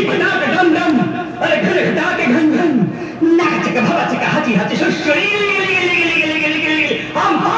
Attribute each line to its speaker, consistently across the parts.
Speaker 1: भटाक डम डम, अरे घन घटाके घन घन, नाक चिक भवा चिक हाची हाची शुश्री हम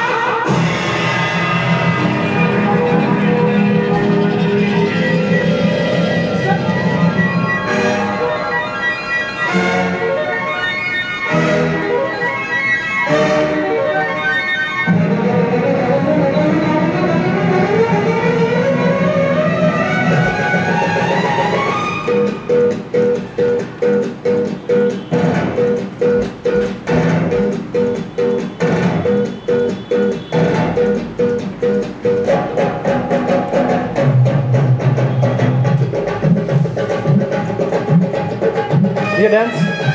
Speaker 2: ये डांस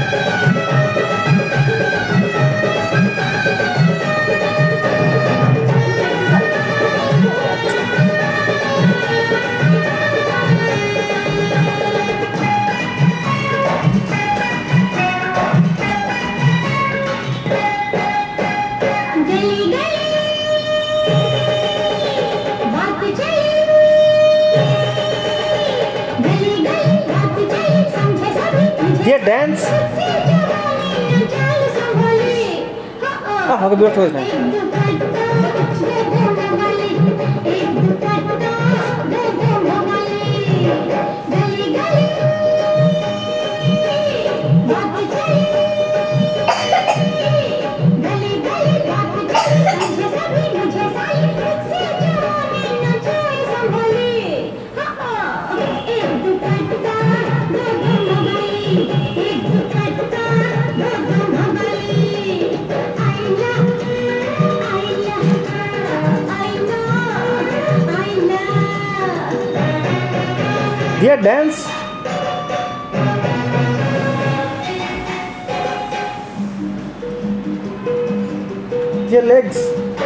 Speaker 2: ये डांस हाँ बिल्कुल थोड़ा नहीं ये डांस ये legs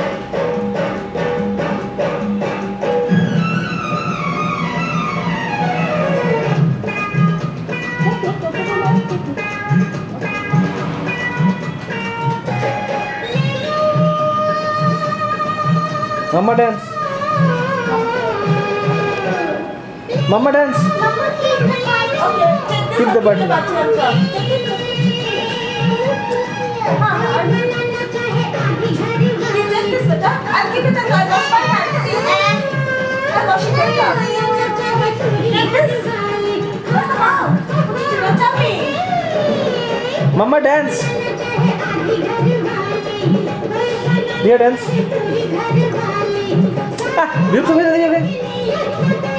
Speaker 2: mama dance mama dance kick the button mama dance ये डांस बिल्कुल